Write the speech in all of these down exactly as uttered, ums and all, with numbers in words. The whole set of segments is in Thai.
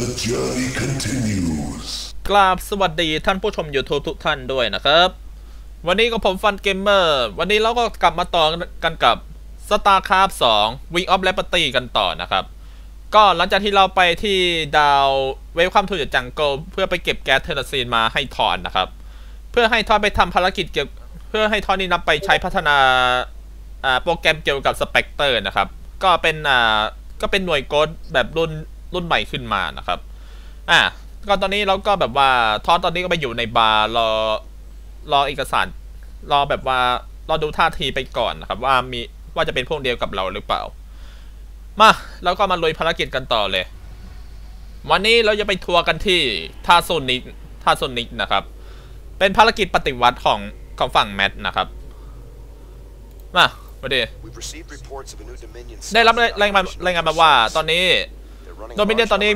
the journey continues กราบสวัสดีท่านผู้ชม YouTube ทุกท่านด้วยนะครับวันนี้ก็ผมฟันเกมเมอร์วันนี้เราก็กลับมาต่อกันกับ StarCraft สอง Wing of Liberty กันต่อนะครับก็หลังจากที่เราไปที่ดาวเวลคัมทูเดอะจังเกิลเพื่อไปเก็บแก๊สเทอร์ซีนมาให้ทอนนะครับเพื่อให้ทอนไปทำภารกิจเกี่ยวเพื่อให้ทอนนี้นำไปใช้พัฒนาโปรแกรมเกี่ยวกับสเปกเตอร์นะครับก็เป็นอ่าก็เป็นหน่วยโกดแบบรุ่นรุ่นใหม่ขึ้นมานะครับอ่าก็ตอนนี้เราก็แบบว่าทอนตอนนี้ก็ไปอยู่ในบาร์รอรอเอกสารรอแบบว่ารอดูท่าทีไปก่อนนะครับว่ามีว่าจะเป็นพวกเดียวกับเราหรือเปล่ามาแล้วก็มาลุยภารกิจกันต่อเลยวันนี้เราจะไปทัวร์กันที่ท่าโซนิกท่าโซนิกนะครับเป็นภารกิจปฏิวัติของของฝั่งแมทนะครับมามาดิได้รับรายงานรายงานมาว่าตอนนี้โดมิเนียนตอนนี้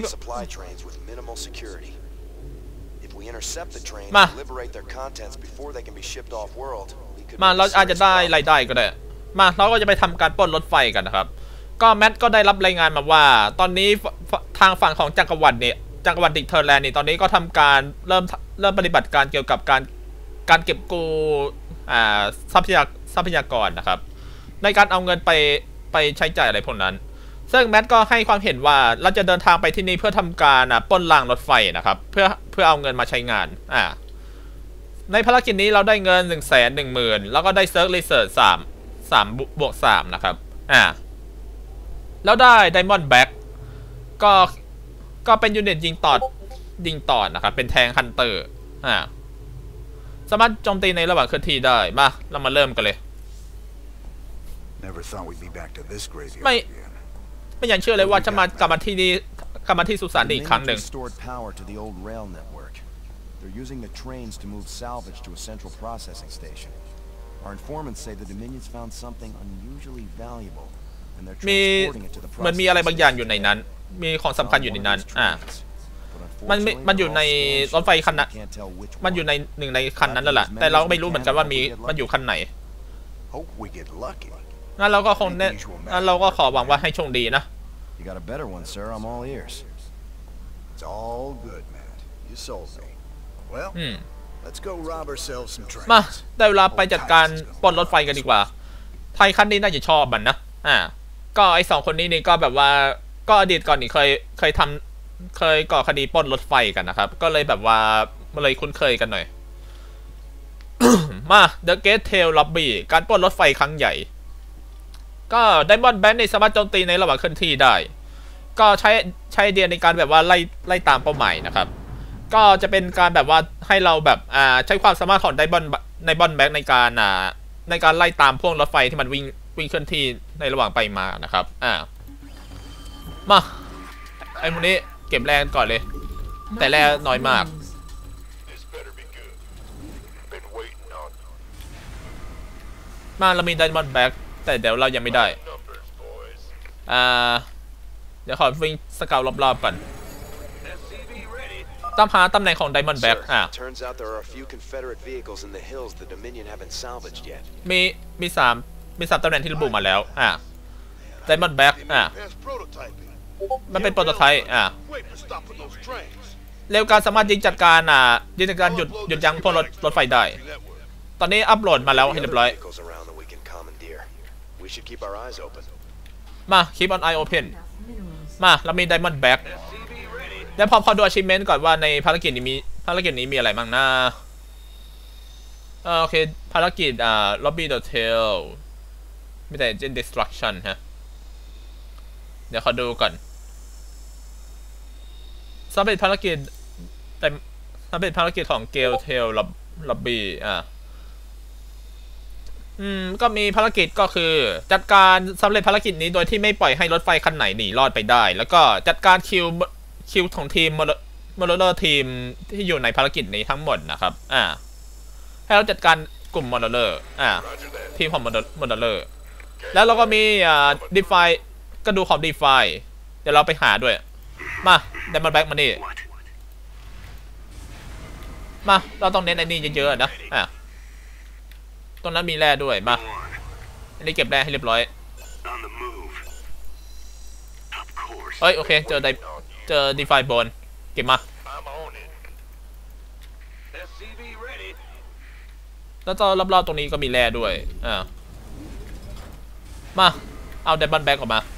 มามาเราอาจจะได้รายได้ก็ได้มาเราก็จะไปทำการปล้นรถไฟกันนะครับก็แมทก็ได้รับรายงานมาว่าตอนนี้ทางฝั่งของจักรวรรดิเนี่ยจักรวรรดิเทอร์แลนด์นี่ตอนนี้ก็ทำการเริ่มเริ่มปฏิบัติการเกี่ยวกับการการเก็บกู้อ่าทรัพยากทรัพยากรนะครับในการเอาเงินไปไปใช้จ่ายอะไรพวกนั้นซึ่งแมทก็ให้ความเห็นว่าเราจะเดินทางไปที่นี่เพื่อทำการปล้นรางรถไฟนะครับเพื่อเพื่อเอาเงินมาใช้งานอ่าในภารกิจนี้เราได้เงินหนึ่งแสนหนึ่งหมื่นแล้วก็ได้เซิร์ฟรีเสิร์ชสามสามบวกสามนะครับอ่าแล้วได้ไดมอนด์แบ็กก็ก็เป็นยูนิตยิงต่อยิงต่อนะครับเป็นแทงฮันเตอร์อ่าสามารถโจมตีในระหว่างเคลื่อนที่ได้มาเรามาเริ่มกันเลยไม่ไม่อยากเชื่อเลยว่าจะมากลับมาที่นี่กลับมาที่สุสานอีกครั้งหนึ่ง They're using the trains to move salvage to a central processing station. Our informants say the Dominions found something unusually valuable, and they're transporting it to the processing station. มันมีอะไรบางอย่างอยู่ในนั้นมีของสำคัญอยู่ในนั้นอ่ามันมันอยู่ในรถไฟคันนั้นมันอยู่ในหนึ่งในคันนั้นแล้วแหละแต่เราก็ไม่รู้เหมือนกันว่ามีมันอยู่คันไหนงั้นเราก็คงเนี่ยงั้นเราก็ขอหวังว่าให้โชคดีนะ You got a better one, sir. I'm all ears. It's all good, Matt. You sold me. Well, let's go rob ourselves some trains. มาได้เวลาไปจัดการปล้นรถไฟกันดีกว่าไทยคันนี้น่าจะชอบมันนะอ่าก็ไอสองคนนี้นี่ก็แบบว่าก็อดีตก่อนนี่เคยเคยทำเคยก่อคดีปล้นรถไฟกันนะครับก็เลยแบบว่าเลยคุ้นเคยกันหน่อย มา The Gate Tail Lobby การปล้นรถไฟครั้งใหญ่ก็ไดมอนด์แบงค์ในสามารถโจมตีในระหว่างเคลื่อนที่ได้ก็ใช้ใช้ไอเดียในการแบบว่าไล่ไล่ตามเป้าหมายนะครับก็จะเป็นการแบบว่าให้เราแบบอ่าใช้ความสามารถของไดมอนด์ไดมอนด์แบงค์ในการอ่าในการไล่ตามพวกรถไฟที่มันวิ่งวิ่งเคลื่อนที่ในระหว่างไปมานะครับอ่ามาไอ้พวกนี้เก็บแรงก่อนเลยแต่แรงน้อยมากมาเรามีไดมอนด์แบงค์แต่เดี๋ยวเรายังไม่ได้อ่าเดี๋ยวขอวิ่งสเกลรอบๆก่อนตามหาตำแหน่งของไดมอนด์แบ็กอ่ะมีมีสามมีสามตำแหน่งที่ระบุมาแล้วอ่ะไดมอนด์แบ็กอ่ะมันเป็นโปรโตไทป์อ่ะเร็วการสามารถยิงจัดการอ่ะยิงจัดการหยุดหยุดยั้งพวกรถรถไฟได้ตอนนี้อัปโหลดมาแล้วให้เรียบร้อยมา keep on eye open มาเรามีไดมอนด์แบ็กแล้วพอพอดู achievement ก่อนว่าในภารกิจนี้มีภารกิจนี้มีอะไรบ้างนะโอเคภารกิจอ่า lobby the tail มีแต่ gen destruction ฮะเดี๋ยวขอดูก่อนสำเร็จภารกิจแต่สำเร็จภารกิจของ gale tail lobby อ่าอืมก็มีภารกิจก็คือจัดการสำเร็จภารกิจนี้โดยที่ไม่ปล่อยให้รถไฟคันไหนหนีรอดไปได้แล้วก็จัดการคิวคิวของทีมโมโลเลอร์ทีมที่อยู่ในภารกิจนี้ทั้งหมดนะครับอ่าให้เราจัดการกลุ่มโมโลเลอร์อ่าทีมของโมโลเลอร์แล้วเราก็มีอ่าดีไฟก็ดูของดีไฟเดี๋ยวเราไปหาด้วยมาไดมอนด์แบ็กมานี่มาเราต้องเน้นไอ้นี่เยอะๆนะอ่าตรงนั้นมีแร่ด้วยมาอันนี้เก็บแร่ให้เรียบร้อยเฮ้ยโอเคเจอไดเจอดีไฟบนเก็บมาแล้วตอนรอบๆตรงนี้ก็มีแร่ด้วยอ่ามาเอาเดบันแบ็กออกมา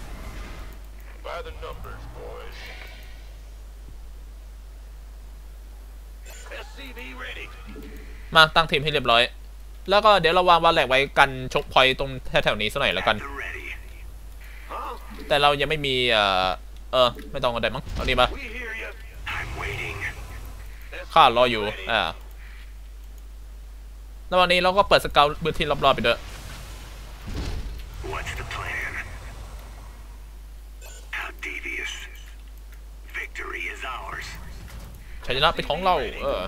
มาตั้งทีมให้เรียบร้อยแล้วก็เดี๋ยวเราวางวาแหลกไว้กันชกพอยต์ตรงแถวๆนี้สักหน่อยแล้วกันแต่เรายังไม่มีเอ่อเออไม่ต้องกันได้มั้งเอานี่มาข้ารออยู่อ่าแล้ววันนี้เราก็เปิดสเกลพื้นที่รอบๆไปด้วยชัยชนะเป็นของเราเออ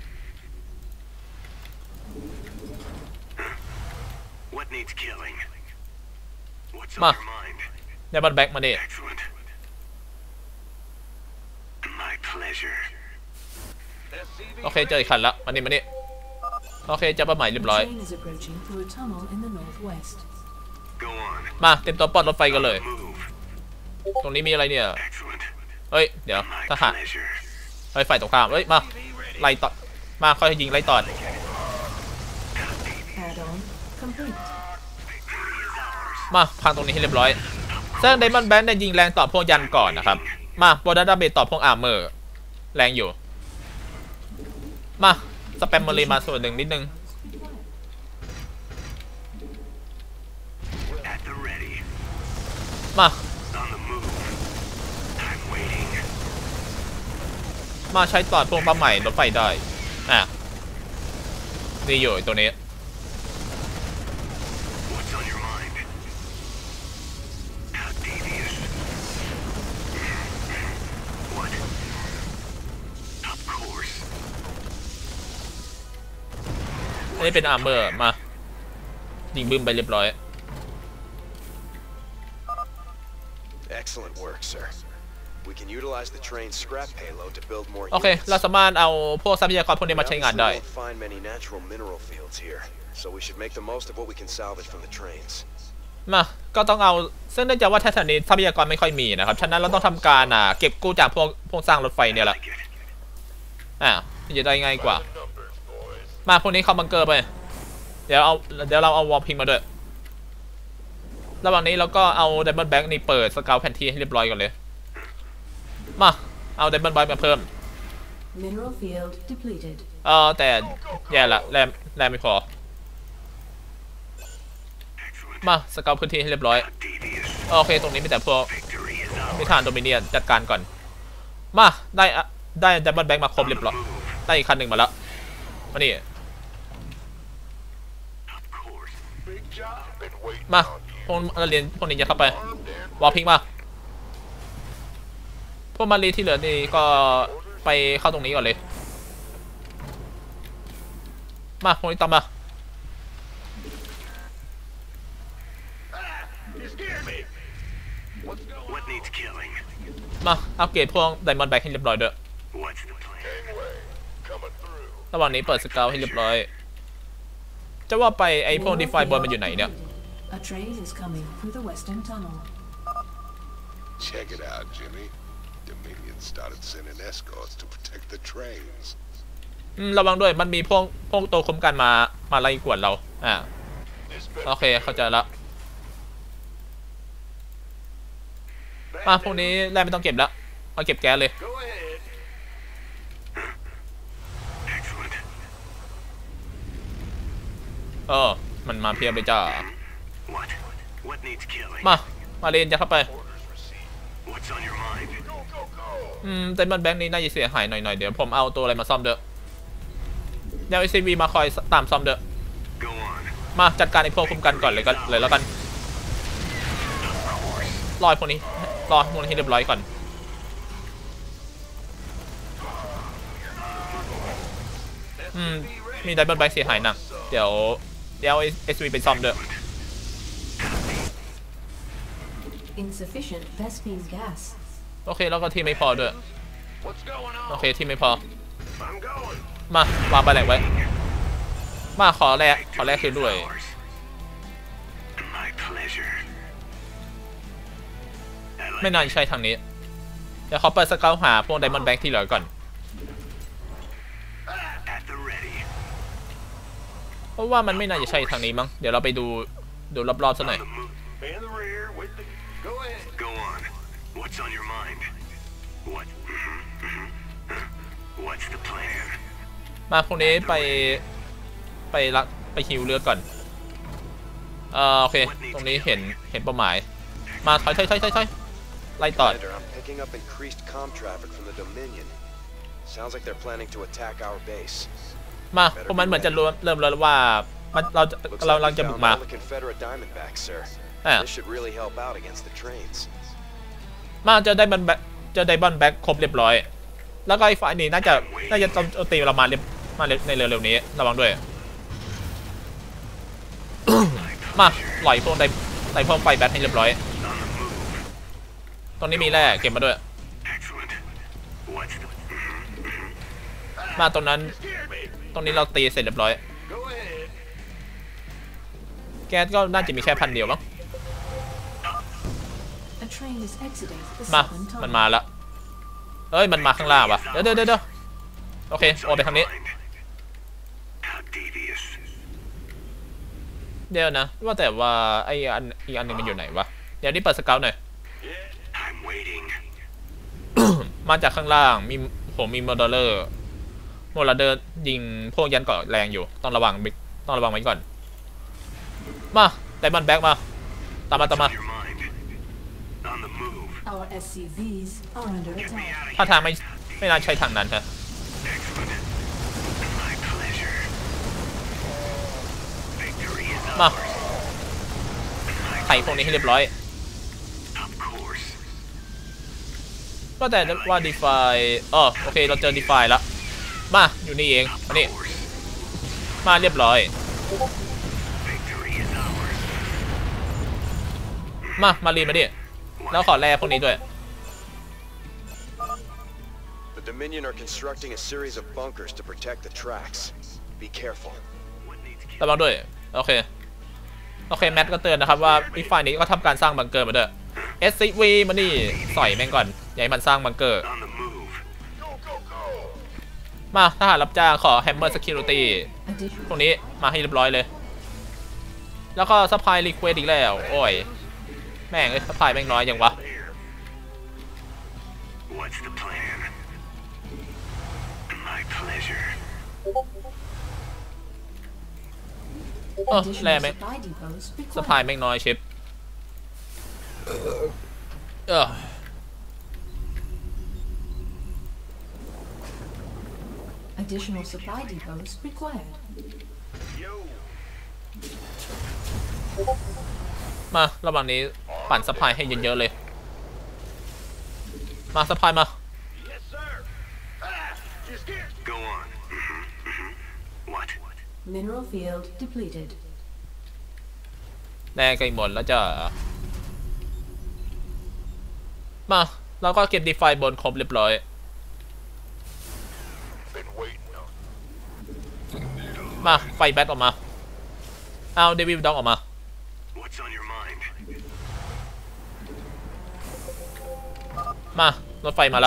มาเนี่ยบันแบ็กมาดิโอเคเจออีกคันละมานี่มานี่โอเคจะประใหม่เรียบร้อยมาเต็มตัวปลดรถไฟกันเลยตรงนี้มีอะไรเนี่ยเฮ้ยเดี๋ยวทหารเฮ้ยฝ่ายตรงข้ามเฮ้ยมาไล่ต่อมาค่อยยิงไล่ต่อมาพังตรงนี้ให้เรียบร้อยซึ่งไดมอนด์แบนด์ได้ยิงแรงต่อพวกยันก่อนนะครับมาโบนัสดาเมจต่อพวกอาร์เมอร์แรงอยู่มาสแปมเมอรีมาส่วนหนึ่งนิดนึงมามาใช้ต่อพวกปั๊มใหม่รถไฟได้อ่ะนี่อยู่ตัวนี้อันนี้เป็นอาร์เมอร์มายิงบึ้มไปเรียบร้อย Excellent work, sir. We can utilize the train's scrap payload to build more โอเคเราสามารถเอาพวกทรัพยากรพวกนี้มาใช้งานได้ find many natural mineral fields here, so we should make the most of what we can salvage from the trains. มาก็ต้องเอาซึ่งเนื่องจากว่าแถวนี้ทรัพยากรไม่ค่อยมีนะครับฉะนั้นเราต้องทำการอ่าเก็บกู้จากพวกพวกสร้างรถไฟเนี่ยแหละอ่าจะได้ง่ายกว่ามาพวกนี้เข้าบังเกอร์ไปเดี๋ยวเอาเดี๋ยวเราเอาวอลพิงมาด้วยระหว่างนี้เราก็เอาไดมอนด์แบ็กนี่เปิดสเกลแผนที่ให้เรียบร้อยก่อนเลยมาเอาไดมอนด์แบ็กมาเพิ่มเออแต่แย่ละแรมแรมไม่พอมาสเกลพื้นที่ให้เรียบร้อยโอเคตรงนี้มีแต่พวกมีฐานโดมิเนียนจัดการก่อนมาได้ได้ไดมอนด์แบ็กมาครบเรียบร้อยได้อีกคันหนึ่งมาแล้วมานี่มาพวกมาเรียนพวกนี้จะเข้าไปวอลพิงมาพวกมารีที่เหลือนี่ก็ไปเข้าตรงนี้ก่อนเลยมาพวกนี้ตามมามาอัปเกรดพวกไดมอนด์แบ็กให้เรียบร้อยด้วยระหว่างนี้เปิดสเกลให้เรียบร้อยจะว่าไปไอพวกดีไฟบอลมันอยู่ไหนเนี่ย Check it out, Jimmy. Dominion started sending escorts to protect the trains. อืมระวังด้วยมันมีพวกพวกตัวคุ้มกันมามาไล่กวดเราอ่าโอเคเข้าใจละมาพวกนี้แร่ไม่ต้องเก็บแล้วมาเก็บแก๊สเลยเออมันมาเพียบเลยจ้ามามาเรียนจะเข้าไปอืมแต่มันแบงค์นี้น่าจะเสียหายหน่อยๆเดี๋ยวผมเอาตัวอะไรมาซ่อมเด้อเดี๋ยวไอซีวีมาคอยตามซ่อมเด้อมาจัดการไอพวกคุมกันก่อนเลยกันเลยแล้วกันรอพวกนี้รอพวกนี้ให้เรียบร้อยก่อนอืมมีไดมอนด์แบงค์เสียหายหนักเดี๋ยวเดี๋ยวเอสวีไปซ่อมเด้อโอเคแล้วก็ที่ไม่พอด้วยโอเคที่ไม่พอมาวางไปแหลกไว้มาขอแรกขอแรกคือด้วยไม่นานใช่ทางนี้เดี๋ยวเขาเปิดสเกลหาพวกไดมอนด์แบงค์ที่เหลือก่อนเพราะว่ามันไม่น่าจะใช่ทางนี้มั้งเดี๋ยวเราไปดูดูรอบๆซะหน่อยมาพวกนี้ไปไปละไปฮิวเรือก่อนเออโอเคตรงนี้เห็นเห็นเป้าหมายมาถอยถอยถอยถอยถอยไล่ต่อ I'm picking up increased comm traffic from the Dominion. Sounds like they're planning to attack our base. มาพวกมันเหมือนจะเริ่มเริ่มแล้วว่ามันเราเรากำลังจะบุกมา Confederate Diamondbacks, sir. This should really help out against the trains. มาเจอได้บันแบ็คเจอไดมอนด์แบ็คครบเรียบร้อยแล้วก็ไอ้ฝ่ายนี้น่าจะน่าจะโจมตีเรามาเรียบมาในเร็วๆนี้ระวังด้วย มาปล่อยพวกไดไดพวกไฟแบทให้เรียบร้อยตรงนี้มีแร่เก็บมาด้วยมาตรงนั้นตรงนี้เราตีเสร็จเรียบร้อยแก๊สก็น่าจะมีแค่พันเดียวมั้งมามันมาละเอ้ยมันมาข้างล่างวะเดี๋ยวเดี๋ยวเดี๋ยวโอเคโอไปทางนี้เดี๋ยวนะว่าแต่ว่าไออันอีกอันหนึ่งมันอยู่ไหนวะเดี๋ยวนี้เปิดสเกลหน่อย มาจากข้างล่างมีผมมีโมเดลเลอร์โมเดลเลอร์ยิงพวกยันเกาะแรงอยู่ต้องระวังต้องระวังไว้ก่อนมาไดมอนด์แบ็กมาตามมาตามมาถ้าทางไม่ไม่น่าใช่ทางนั้นฮะมาไถ่พวกนี้ให้เรียบร้อยก็แต่ว่า Defy อ๋อโอเคเราเจอ Defy แล้วมาอยู่นี่เองมานี่มาเรียบร้อยมามารีมาดิแล้วขอแร่พวกนี้ด้วย The Dominion are constructing a series of bunkers to protect the tracks. Be careful. ระวังด้วยโอเคโอเคแมทก็เตือนนะครับว่าอีกฝ่ายนี้ก็ทำการสร้างบังเกอร์มาด้วย เอส ซี วี มานี่สอยแม่งก่อนอย่าให้มันสร้างบังเกอร์มาทหารรับจ้างขอ Hammer Security พวกนี้มาให้เรียบร้อยเลยแล้วก็ซัพพลายรีเควสอีกแล้วโอ้ยแม่งเอ้ยซัพพลายแม่งน้อยยังวะเออแร่ไหมซัพพลายแม่งน้อยชิปเออ Additional supply depots required. มาระหว่างนี้ปั่นซัพพลายให้เยอะๆเลยมาซัพพลายมา Mineral field depleted. แน่ใกล้หมดแล้วจะมาเราก็เก็บ Defy บนครบเรียบร้อยมาไฟแบทออกมาเอาเดวิลด็อกออกมามารถไฟมาแล้ว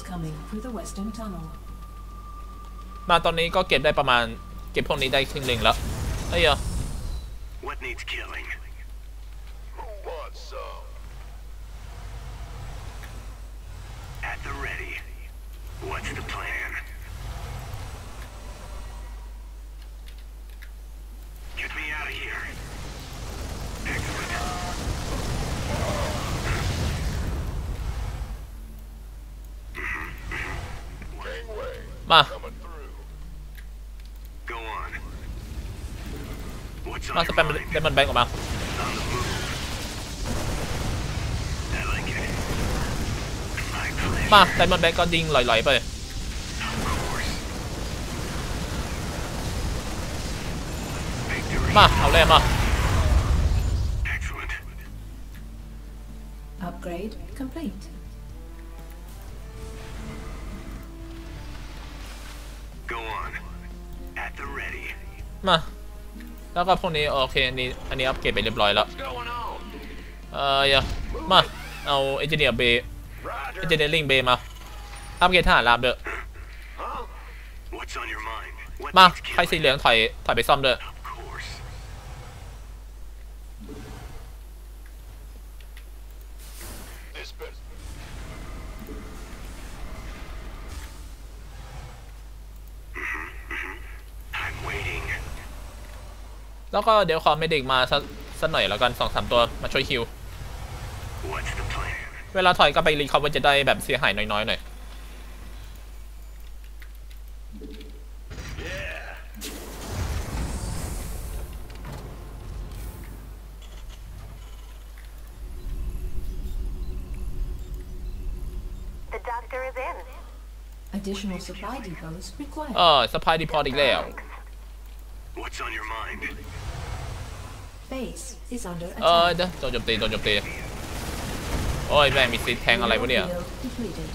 มาตอนนี้ก็เก็บได้ประมาณเก็บพวกนี้ได้ครึ่งหนึ่งแล้วเฮ้ยอ่ะมามาสแปมเดมอนแบงค์ออกมามาไดมอนด์แบงค์ก็ยิงลอยๆไปมาเอาแร่มา Upgrade complete. มาแล้วก็พวกนี้โอเคนี่อันนี้อัปเกรดไปเรียบร้อยแล้วเอออย่ามาเอาเอนจิเนียร์เบย์เจเนอเรลิงเบย์มาอัพเกรดทหารราบเด้อมาใครสีเหลืองถอยถอยไปซ่อมเด้อแล้วก็เดี๋ยวขอเมดิกมาสักสักหน่อยแล้วกันสองสามตัวมาช่วยฮิวเวลาถอยก็ไปรีคอเวอร์จะได้แบบเสียหายน้อยๆหน่อย Additional supply depots required. เออสปายดีพอร์ตอีกแล้ว Base is under เออ attack. เดี๋ยวโดนโจมตีโดนโจมตีโอ้ยแม่งมีซิดแทงอะไรวะเนี่ย Field depleted.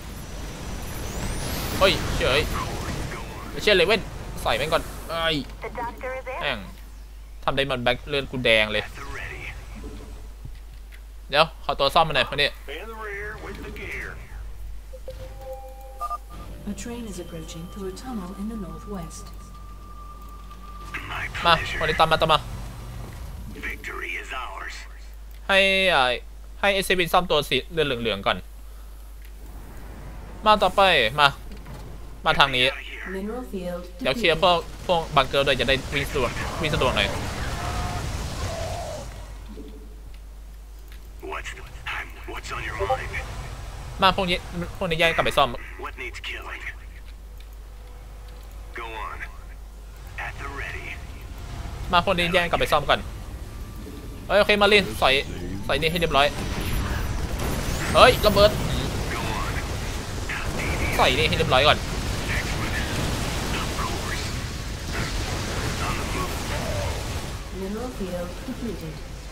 เฮ้ยเฉยเชื่อเลยเว้นใส่แม่งก่อนไอ้แม่งทำได้มันแบ็คเลือดกูแดงเลยเดี๋ยวขอตัวซ่อมมาหน่อยคนนี้ A train is approaching through a tunnel in the northwest. มาคนนี้ตามมาตามมาให้อ่าให้เอซบินซ่อมตัวสีเลือดเหลืองๆก่อนมาต่อไปมามาทางนี้ Mineral field เดี๋ยวเคลียร์ depleted. พวกพวกบังเกอร์ด้วยจะได้วิ่งสะดวกวิ่งสะดวกหน่อยมาพวกนี้พวกนี้แยกกลับไปซ่อมมาพวกนี้แยกกลับไปซ่อมก่อนเฮ้ยโอเคมาลินใส่ใส่นี่ให้เรียบร้อยเฮ้ยระเบิดใส่นี่ให้เรียบร้อยก่อน Mineral field depleted.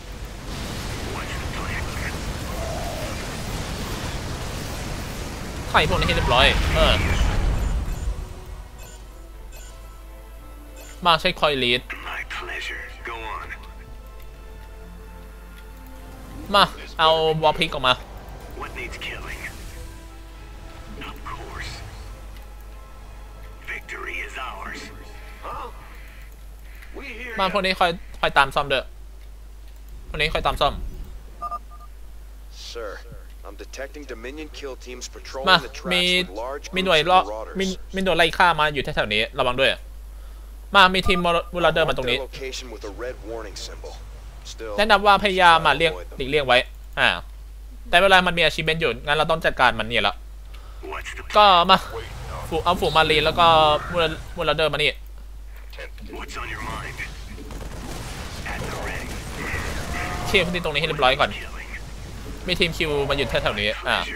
ไข่พวกนี้ให้เรียบร้อยเออมาใช้คอยลีดมาเอาวอลพิกออกมามาพวกนี้คอยคอยตามซ่อมเด้อพวกนี้คอยตามซ่อม Sir, I'm detecting Dominion kill teams มา patrolling the มี tracks with large มีหน่วย groups รอ of marauders. มีมีหน่วยไล่ฆ่ามาอยู่แถวๆนี้ระวังด้วยมามีทีมมูลเดอร์มาตรงนี้ Their location with a red warning symbol. Still, แนะนำว่าพยายามมาเลี่ยงหลีกเลี่ยงไว้อ่าแต่เวลามันมีอาชีพเบนอยู่งั้นเราต้องจัดการมันเนี่ยละก็มาฝูเอาฝูมารีนแล้วก็มูลมูลเดอร์มานี่เคลียร์พื้นที่ตรงนี้ให้เรียบร้อยก่อนมีทีมคิวมาอยู่แถวๆนี้อ่า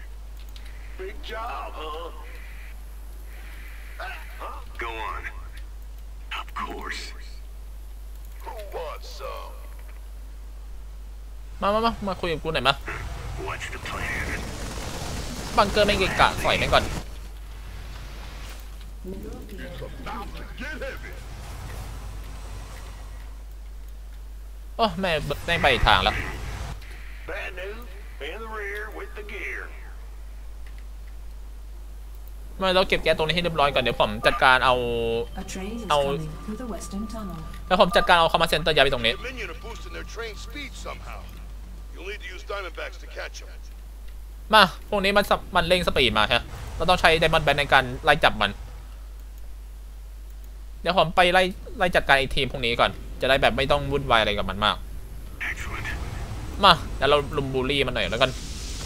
มามามามาคุยกับกูหน่อยมาบังเกอร์ไม่เกะกะใส่แม่งก่อนโอ้แม่แม่งไปอีกทางแล้วมาเราเก็บแก๊สตรงนี้ให้เรียบร้อยก่อนเดี๋ยวผมจัดการเอา A train is I'll- coming through the western tunnel. แล้วผมจัดการเอาคอมมานด์เซ็นเตอร์ย้ายไปตรงนี้ Dominion are boosting their train speed somehow. You'll need to use Diamondbacks to catch them. มาพวกนี้มันสะมันเร่งสปีดมาใช่เราต้องใช้ไดมอนด์แบนในการไล่จับมันเดี๋ยวผมไปไล่ไล่จัดการไอ้ทีมพวกนี้ก่อนจะได้แบบไม่ต้องวุ่นวายอะไรกับมันมากมาเดี๋ยวเราลุมบูลลี่มันหน่อยแล้วกัน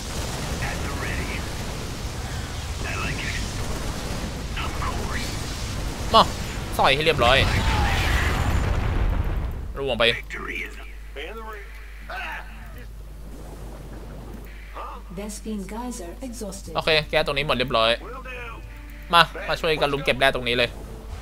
มาสอยให้เรียบร้อยรวมไป Vespine geyser exhausted. โอเคแก้ตรงนี้หมดเรียบร้อยมามาช่วยกันลุมเก็บแร่ตรงนี้เลย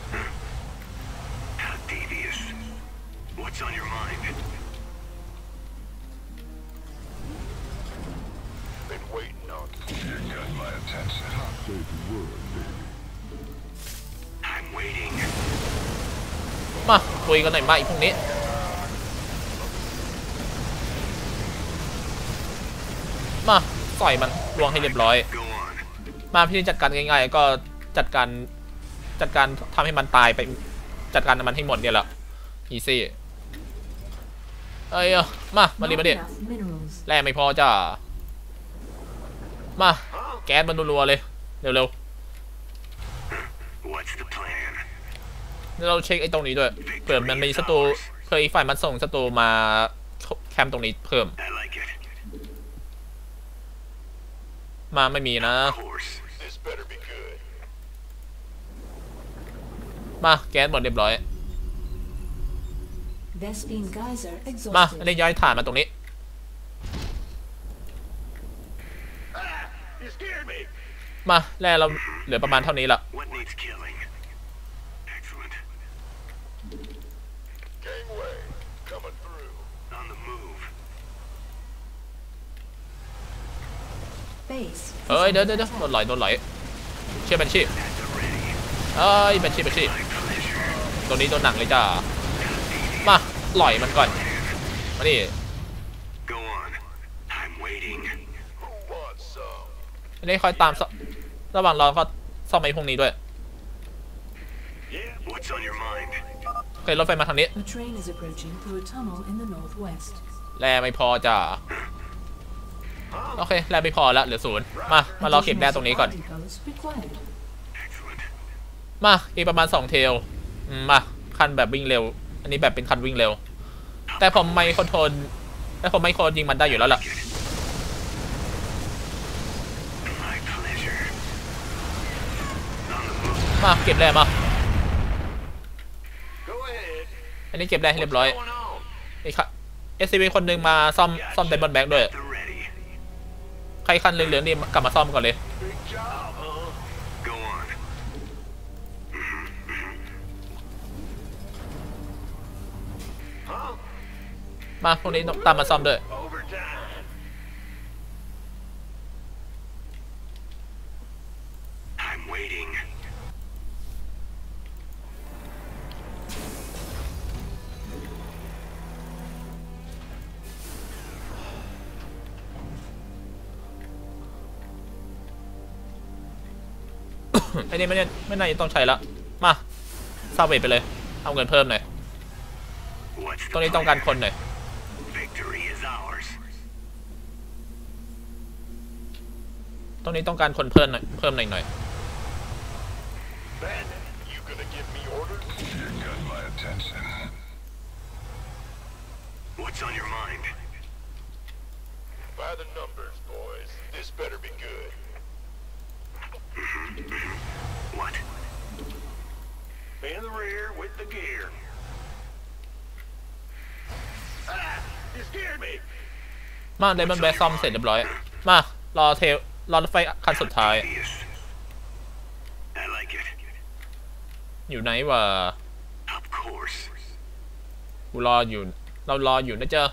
มาคุยกันหน่อยมาอีกพวกนี้มาสอยมันลวงให้เรียบร้อยมาพี่จัดการง่ายๆก็จัดการจัดการทำให้มันตายไปจัดการมันให้หมดเนี่ยแหละอีซี่เอ้ยมามาดิมาดิ Not enough minerals. แร่ไม่พอจ้ามาแก๊สมันรัวๆเลยเร็วๆเราเช็คไอ้ตรงนี้ด้วยเผื่อมันมีศัตรูเคยฝ่ายมันส่งศัตรูมาแคมป์ตรงนี้เพิ่มมาไม่มีนะมาแก๊สหมดเรียบร้อย Vespene geyser มาอัน exhausted. นี้ย้ายฐานมาตรงนี้มาแร่เราเหลือประมาณเท่านี้ละ Gangway, coming through. On the move. Base. เฮ้ยเดี๋ยวเดี๋ยวเดี๋ยวโดนไหลโดนไหลเชี่ยเป็นชีพเอ้ยเป็นชีพเป็นชีพตัวนี้โดนหนักเลยจ้ามาหล่อยมันก่อนมาดิ Go on. I'm waiting. Who wants some? อันนี้คอยตามระหว่างรอก็ซ่อมไอ้พวกนี้ด้วย Yeah. What's on your mind? เคยรถไฟมาทางนี้ A train is approaching through a tunnel in the northwest. แร่ไม่พอจ้าโอเคแร่ไม่พอแล้วเหลือศูนย์มามารอเก็บแร่ตรงนี้ก่อน Additional supply depots required. มาอีกประมาณสองเทลอืมมาคันแบบวิ่งเร็วอันนี้แบบเป็นคันวิ่งเร็วแต่ผมไม่คอนโทรลแต่ผมไม่คอนโทรลยิงมันได้อยู่แล้วล่ะมาเก็บแร่มา Go ahead. อันนี้เก็บแร่ให้เรียบร้อย Going on? ไอ้ค่ะ เอส ซี วี คนหนึ่งมาซ่อมซ่อมไดมอนด์แบ็กด้วย Ready. ใครคันเหลืองๆนี่กลับมาซ่อมก่อนเลย Big job, huh? Go on. มาพวกนี้ตามมาซ่อมด้วย Overtime. I'm waiting. ไอ้นี่ไม่เนี่ยไม่น่าจะต้องใช้ละมาซาเวทไปเลยเอาเงินเพิ่มหน่อย What's ตรงนี้ต้องการคนหน่อย Victory is ours. ตรงนี้ต้องการคนเพิ่มหน่อยเพิ่มหน่อยหน่อย Bandit, you gonna give me orders? You got my attention. What's on your mind? By the numbers, boys. This better be good. What? In the rear with the gear. Ah! You scared me. มาไดมอนด์แบ็กซ่อมเสร็จเรียบร้อยมารอเทลรอรถไฟคันสุดท้าย I like it. อยู่ไหนวะ Of course. กูรออยู่เรารออยู่นะเจ้า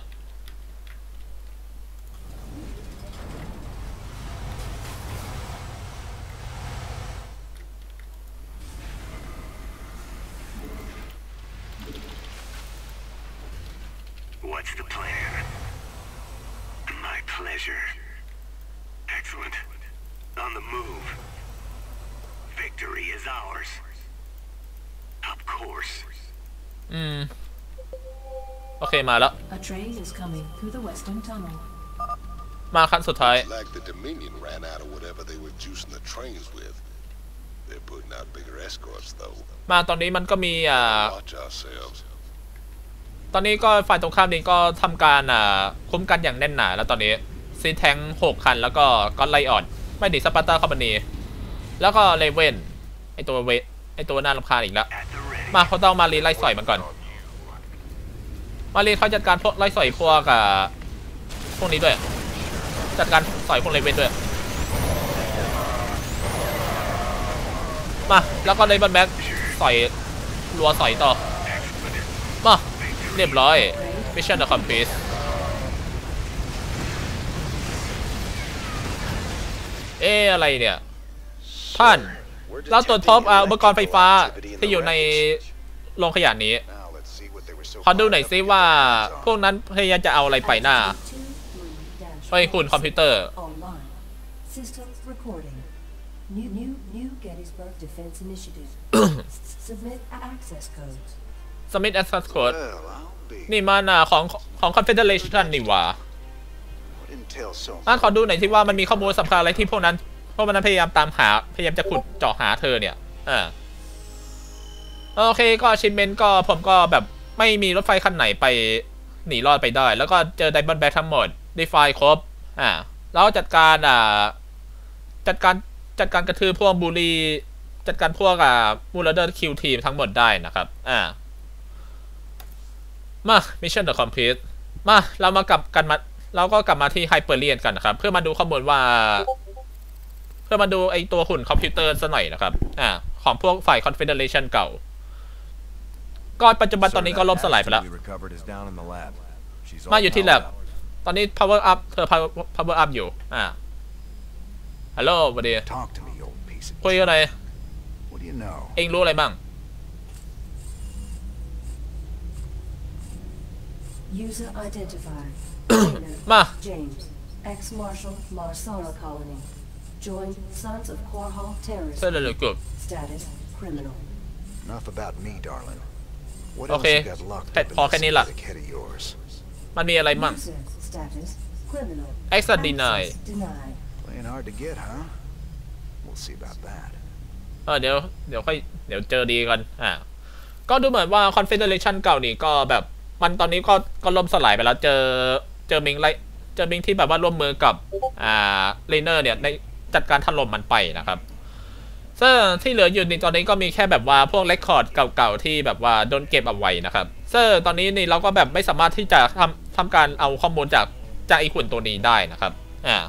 What's the plan? My pleasure. Excellent. On the move. Victory is ours. Of course. อืมโอเคมาแล้ว A train is coming through the western tunnel. มาคันสุดท้าย Like the Dominion ran out of whatever they were juicing the trains with. They're putting out bigger escorts, though. มาตอนนี้มันก็มีอ่า Watch ourselves. ตอนนี้ก็ฝ่ายตรงข้ามนี้ก็ทำการอ่าคุ้มกันอย่างแน่นหนาแล้วตอนนี้ซีแทงหกคันแล้วก็ก็ไลออนไม่ดิสปาร์ตาคอมพานีแล้วก็เลเว่นไอตัวเวไอตัวน่ารำคาญอีกแล้วมาเขาต้องมารีไล่สอยมันก่อนมารีเขาจัดการพวกไล่สอยพวกกับพวกนี้ด้วยจัดการสอยพวกเลเว่นด้วยมาแล้วก็เลเว่นแบ็กสอยรัวสอยต่อมาเรียบร้อยมิชชั่นคอมพลีทเอ๊ะอะไรเนี่ยท่านเราตรวจพบอุปกรณ์ไฟฟ้าที่อยู่ในโรงขยะนี้ Now let's see what they were so ขอดูหน่อยซิว่าพวกนั้นพยายามจะเอาอะไรไปหน้า two three dash เฮ้ยคุณคอมพิวเตอร์ online. System recording. New new new Gettysburg Defense Initiative. Submit access codes. Submit access code Well, I'll be. นี่มันอ่ะของของ Confederation นี่หว่า What entail so อ่ะขอดูหน่อยที่ว่ามันมีข้อมูลสำคัญอะไรที่พวกนั้นพวกมันพยายามตามหาพยายามจะขุดเจาะหาเธอเนี่ยอ่าโอเคก็ชิมเมนก็ผมก็แบบไม่มีรถไฟคันไหนไปหนีรอดไปได้แล้วก็เจอไดมอนด์แบ็คทั้งหมดดีไฟครบอ่าแล้วจัดการอ่าจัดการจัดการกระทืบพวกบูลลี่จัดการพวกอ่ามูลเดอร์คิวทีมทั้งหมดได้นะครับอ่ามามิชชั่นเดอะคอมพลีทมาเรามากลับกันมาเราก็กลับมาที่ไฮเปอร์เรียนกันนะครับเพื่อมาดูข้อมูลว่าเพื่อมาดูไอตัวหุ่นคอมพิวเตอร์ซะหน่อยนะครับอ่าของพวกฝ่ายคอนเฟเดเรชันเก่าก็ปัจจุบันตอนนี้ก็ล่มสลายไปแล้วมาอยู่ที่แลบตอนนี้ power up เธอ power power up อยู่อ่าฮัลโหลสวัสดี Talk to me, you old piece of คุยอะไร What do you know? เองรู้อะไรบ้าง User identified. มา James, ex-marshal Marsala colony. Joined Sons of Korhal เพื่อ terrorists. เลยกลุ่ม Status criminal. Enough about me, darling. What Okay. else you got locked Pet up in พอ this แค่นี้ล่ะ synthetic head of yours? มันมีอะไรมั่ง User status criminal. Access denied. Access denied. Playing hard to get, huh? We'll see about that. เออเดี๋ยวเดี๋ยวค่อยเดี๋ยวเจอดีกันอ่าก็ดูเหมือนว่า Confederation เก่านี่ก็แบบมันตอนนี้ก็ก็ล่มสลายไปแล้วเจอเจอมิงไลเจอมิงที่แบบว่าร่วมมือกับอ่าเลเนอร์เนี่ยในจัดการถล่มมันไปนะครับซึ่งที่เหลืออยู่ในตอนนี้ก็มีแค่แบบว่าพวกเรคคอร์ดเก่าๆที่แบบว่าโดนเก็บเอาไว้นะครับซึ่งตอนนี้นี่เราก็แบบไม่สามารถที่จะทำทำการเอาข้อมูลจากจากไอ้หุ่นตัวนี้ได้นะครับอ่า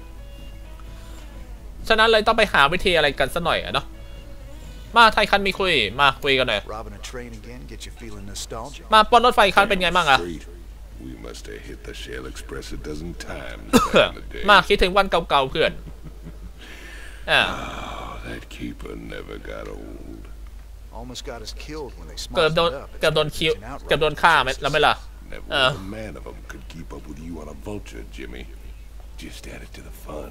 ฉะนั้นเลยต้องไปหาวิธีอะไรกันสักหน่อยอะเนาะมาไทยคันมีคุยมาคุยกันหน่อย Robbing a train again, get you feeling nostalgic? มาปล้นรถไฟคันเป็นไงบ้างอะ Street. We must have hit the Shell Express a dozen times เพื่อ back in the day. มาคิดถึงวันเก่าๆเพื่อนอ่า Oh, that keeper never got old. Almost got us killed when they เกือบ smartened โดน up. เกือบโดนคิวเกือบโดนฆ่าไหมแล้วไหมล่ะ Never Uh. a man of them could keep up with you on a vulture, Jimmy. Just added to the fun.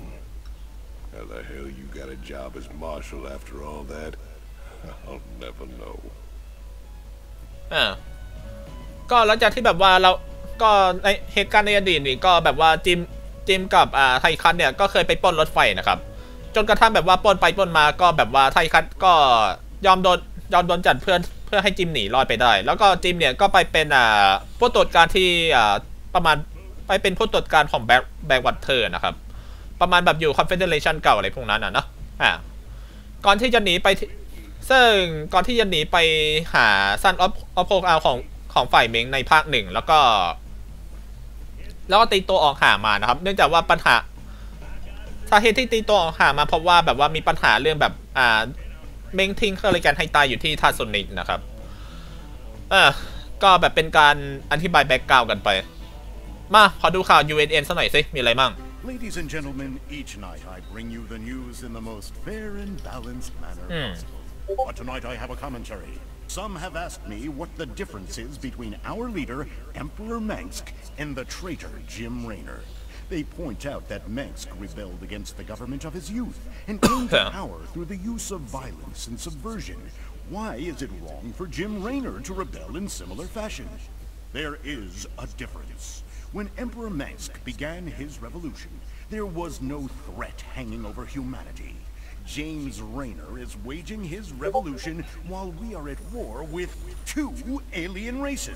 How the hell you got a job as marshal after all that? I'll never know. อ่าก็หลังจากที่แบบว่าเราก็ในเหตุการณ์ในอดีตนี่ก็แบบว่าจิมจิมกับอ่าไทคันเนี่ยก็เคยไปปล้นรถไฟนะครับจนกระทั่งแบบว่าปล้นไปปล้นมาก็แบบว่าไทคันก็ยอมโดนยอมโดนจัดเพื่อนเพื่อให้จิมหนีรอดไปได้แล้วก็จิมเนี่ยก็ไปเป็นอ่าผู้ตรวจการที่อ่าประมาณไปเป็นผู้ตรวจการของแบ็คแบ็ควัตเตอร์นะครับประมาณแบบอยู่คอนเฟเดเรชันเก่าอะไรพวกนั้นอ่ะเนาะอ่าก่อนที่จะหนีไปซึ่งก่อนที่จะหนีไปหาซันออฟออฟโพกเอาของของฝ่ายเม้งในภาคหนึ่งแล้วก็แล้วก็ตีตัวออกห่างมานะครับเนื่องจากว่าปัญหาสาเหตุที่ตีตัวออกห่างมาเพราะว่าแบบว่ามีปัญหาเรื่องแบบอ่าเม้งทิ้งเคอร์เรกันให้ตายอยู่ที่ทาโซนิกนะครับเออก็แบบเป็นการอธิบายแบ็กกราวด์กันไปมาขอดูข่าว ยู เอ็น เอ็น สักหน่อยสิมีอะไรมั่ง Ladies and gentlemen, each night I bring you the news in the most fair and balanced manner Hmm. possible. But tonight I have a commentary. Some have asked me what the difference is between our leader, Emperor Mengsk, and the traitor Jim Raynor. They point out that Mengsk rebelled against the government of his youth and came to power through the use of violence and subversion. Why is it wrong for Jim Raynor to rebel in similar fashion? There is a difference. When Emperor Mengsk began his revolution, there was no threat hanging over humanity. James Raynor is waging his revolution while we are at war with two alien races.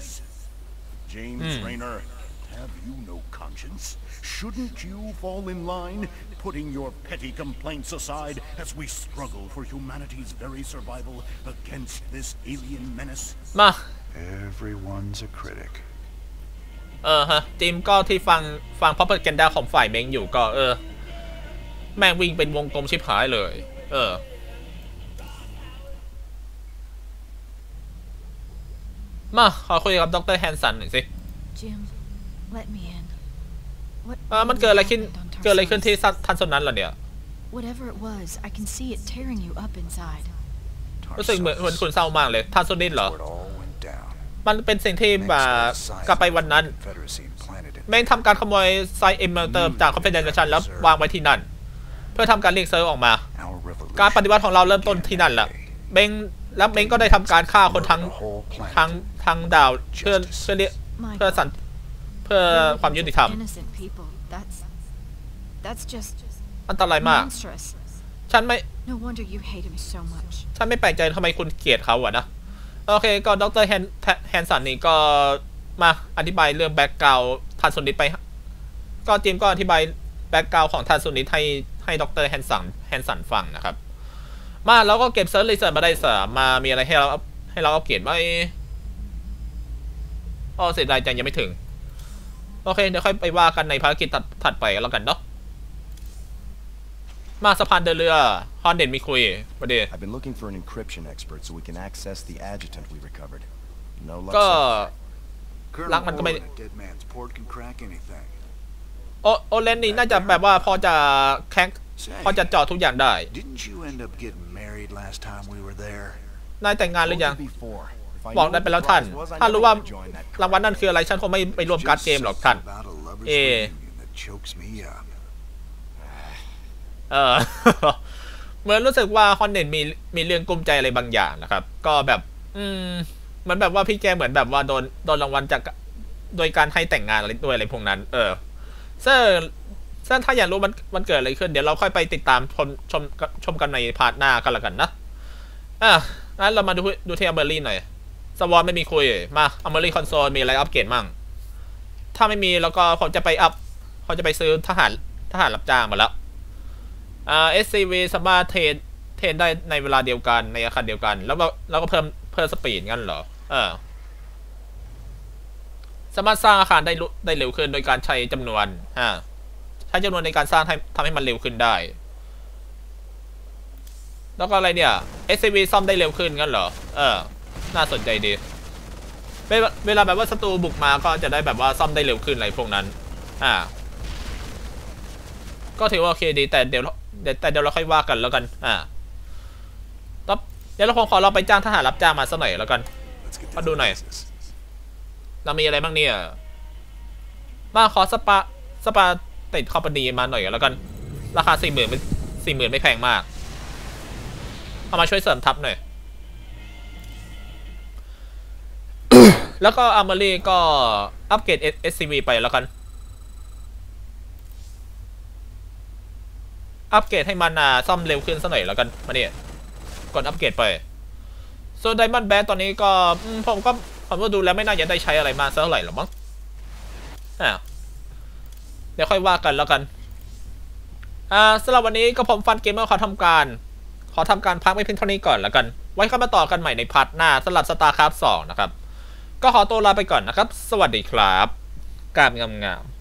James Raynor, have you no conscience? Shouldn't you fall in line, putting your petty complaints aside as we struggle for humanity's very survival against this alien menace? มา Everyone's a critic. เออฮะจิมก็ที่ฟังฟังพอปเกนดาของฝ่ายเม้งอยู่ก็เออแม่งวิ่งเป็นวงกลมชิบหายเลยเออมาขอคุยกับดรแฮนสันหน่อยสิ Jim, let me in. What? เออมันเกิดอะไรขึ้น happened on เกิดอะไรขึ้นที่ Tarsus? ทันสนนั้นเหรอเนี่ย Whatever it was, I can see it tearing you up inside. รู้สึกเหมือนเหมือนคุณเศร้ามากเลยทันสนิทเหรอ Where it all went down. มันเป็นสิ่งที่แบบกลับไปวันนั้น Confederacy planted it. แม่งทำการขโมยไซเอ็มเมอร์เตอร์จากคอนเฟเดเรชันแล้ววางไว้ที่นั่นพื่อทำการเรียกเซิร์ฟออกมาการปฏิวัติของเราเริ่มต้นที่นั่นแหละเบงแล้วเบงก็ได้ทำการฆ่าคนทั้งทั้งทั้งดาวเพื่อเพื่อเรียกเพื่อสันเพื่อความยุติธรรมอันตรายมากฉันไม่ฉันไม่แปลกใจทำไมคุณเกลียดเขาอะนะโอเคก็ดรแฮนแฮนสันนี่ก็มาอธิบายเรื่องแบ็กกราวด์ทันสุนิตไปก็จิมก็อธิบายแบ็กกราวด์ของทันสุนิตให้ให้ดรแฮนสันแฮนสันฟังนะครับมาแล้วก็เก็บเซิร์ชรีเสิร์ชมาได้สามมามีอะไรให้เราให้เราเอาเกียรติไว้อ๋อเสียดายจังยังไม่ถึงโอเคเดี๋ยวค่อยไปว่ากันในภารกิจถัดถัดไปแล้วกันเนาะมาสะพานเดินเรือฮอนเดนมีคุยประเดี๋ยว I've been looking for an encryption expert so we can access the adjutant we recovered. No luck. ก็ลักมันก็ไม่โอโอเลนนี่น่าจะแบบว่าพอจะแค็กพอจะเจาะทุกอย่างได้นายแต่งงานหรือยังบอกได้ไปแล้วท่านถ้ารู้ว่ารางวัลนั่นคืออะไรฉันคงไม่ไปร่วมการ์ดเกมหรอกท่านเอเออ เหมือนรู้สึกว่าฮอนเดนมีมีเรื่องกุมใจอะไรบางอย่างนะครับก็แบบอืมเหมือนแบบว่าพี่แกเหมือนแบบว่าโดนโดนรางวัลจากโดยการให้แต่งงานอะไรด้วยอะไรพวกนั้นเออซึ่งซึ่งถ้าอยากรู้มันมันเกิดอะไรขึ้นเดี๋ยวเราค่อยไปติดตามชมชมชมกันในพาร์ทหน้ากันละกันนะอ่ะงั้นเรามาดูดูที่อัมเบอรี่หน่อยสวอนไม่มีคุยมาอัมเบอรี่คอนโซลมีอะไรอัปเกรดมั่งถ้าไม่มีแล้วก็ผมจะไปอัพผมจะไปซื้อทหารทหารรับจ้างมาแล้วอ่า เอส ซี วี สามารถเทรนเทรนได้ในเวลาเดียวกันในอาคารเดียวกันแล้วก็แล้วก็เพิ่มเพิ่มสปีดงั้นเหรอเออสามารถสร้างอาคารได้ได้เร็วขึ้นโดยการใช้จำนวนฮะใช้จำนวนในการสร้างให้ทำให้มันเร็วขึ้นได้แล้วก็อะไรเนี่ย เอส ซี วี ซ่อมได้เร็วขึ้นงั้นเหรอเออน่าสนใจดีเวลาแบบว่าศัตรูบุกมาก็จะได้แบบว่าซ่อมได้เร็วขึ้นอะไรพวกนั้นอ่าก็ถือว่าโอเคดีแต่เดี๋ยวแต่เดี๋ยวเราค่อยว่ากันแล้วกันอ่าต่อเดี๋ยวเราคงขอเราไปจ้างทหารรับจ้างมาสักหน่อยแล้วกันมาดูหน่อยเรามีอะไรบ้างเนี่ยมาขอสปาสปาติดคอมพานีมาหน่อยแล้วกันราคาสี่หมื่นสี่หมื่นไม่แพงมากเอามาช่วยเสริมทัพหน่อย แล้วก็อาร์เมอรี่ก็อัปเกรด เอส ซี วี ไปแล้วกันอัปเกรดให้มันอ่ะซ่อมเร็วขึ้นสักหน่อยแล้วกันมาเนี่ยกดอัปเกรดไปส่วนไดมอนด์แบทตอนนี้ก็ผมก็ผมก็ดูแล้วไม่น่าจะได้ใช้อะไรมาสักเท่าไหร่หรอกมั้งอ่าเดี๋ยวค่อยว่ากันแล้วกันอ่าสำหรับวันนี้ก็ผมฟันเกมเมอร์ขอทำการขอทำการพักไว้เพียงเท่านี้ก่อนแล้วกันไว้ค่อยมาต่อกันใหม่ในพาร์ทหน้าสำหรับ StarCraft สองนะครับก็ขอตัวลาไปก่อนนะครับสวัสดีครับกราบงามๆ